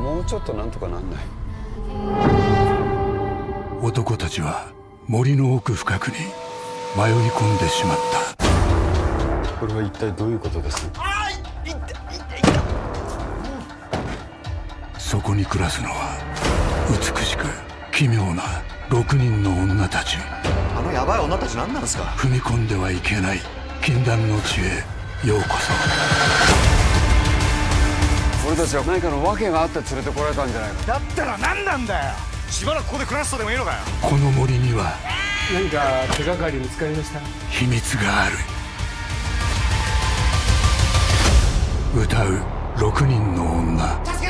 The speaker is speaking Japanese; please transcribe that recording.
もうちょっとなんとかなんない？ 男たちは森の奥深くに迷い込んでしまった。 これは一体どういうことです？ そこに暮らすのは美しく奇妙な6人の女たち。 あのヤバい女たち何なんですか？ 踏み込んではいけない禁断の地へようこそ。 俺たちは何かの訳があって連れてこられたんじゃないか。 だったら何なんだよ。しばらくここで暮らすとでもいいのかよ。 この森には何か手がかり見つかりました？ 秘密がある。歌う6人の女。